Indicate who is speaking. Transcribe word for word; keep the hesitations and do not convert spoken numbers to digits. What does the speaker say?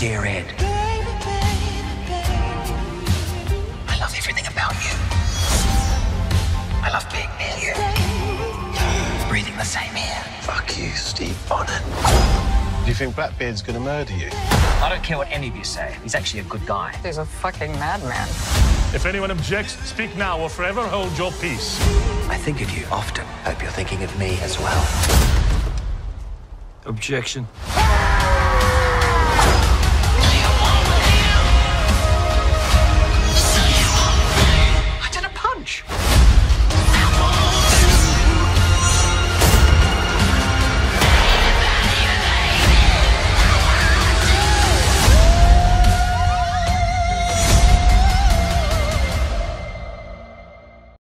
Speaker 1: Dear Ed, I love everything about you. I love being near you. Breathing the same air.
Speaker 2: Fuck you, Steve Bonnet.
Speaker 3: Do you think Blackbeard's gonna murder you?
Speaker 1: I don't care what any of you say. He's actually a good guy.
Speaker 4: He's a fucking madman.
Speaker 5: If anyone objects, speak now or forever hold your peace.
Speaker 1: I think of you often. Hope you're thinking of me as well.
Speaker 2: Objection.